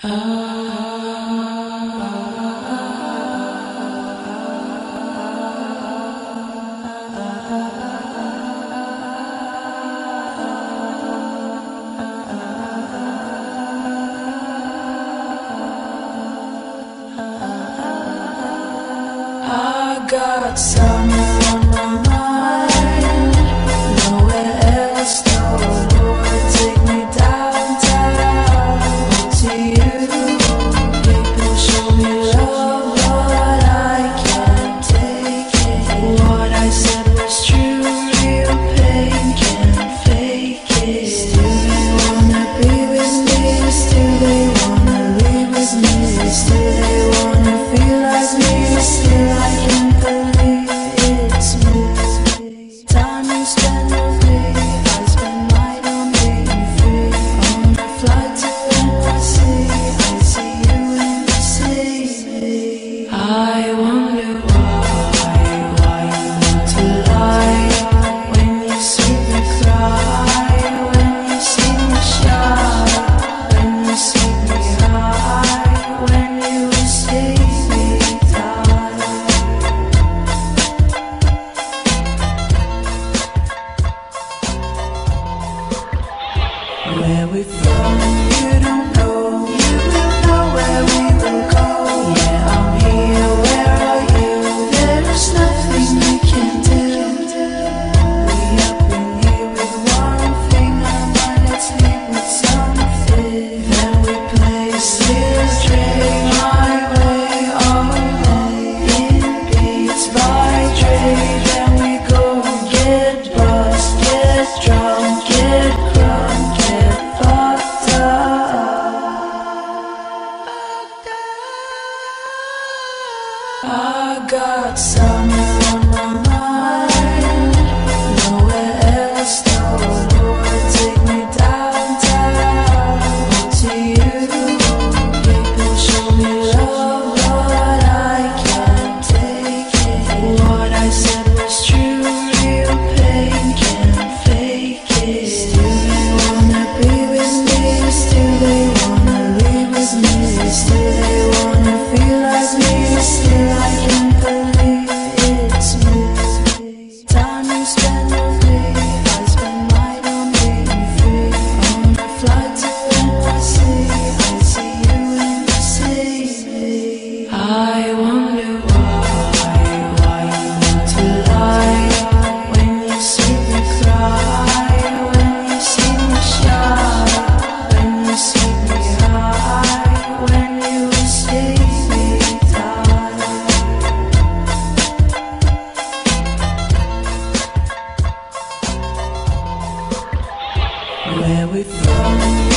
I got summer on my mind, nowhere else, no Lord, take me downtown to you. People show me love, but I can't take it. What I said was true, real pain, can't fake it. Still they wanna be with me, still they wanna live with me, still they wanna feel like me, still I can't believe it's me. Time you spend with me, I spend mine on being free. On the flight to NYC, I see you and you see me. I wonder why you want to lie, when you see me cry, when you see me shout, when you see me high, when you see me die. Where we from, you don't know. You will know where we will go. Yeah, I'm here, where are you? There's nothing we can do. We up in here with one thing on mind, let's leave with something. Then we play still, drink my way all day. In beats by Dre, then we go and get buzzed, get drunk, get crunk, get fucked up. I got summer on my mind, nowhere else, no Lord, take me downtown to you. People show me love, but I can't take it. What I said was true, real pain, can't fake it. Still they wanna be with me, still they wanna live with me, still they wanna feel like me, still I can't believe it's me. Time you spend with me, I spend mine on being free. On the flight to NYC, I see you and you see me. I wonder why you want to lie, when you see me cry, when you see me shout, when you see me high, when you see me die. Where we from?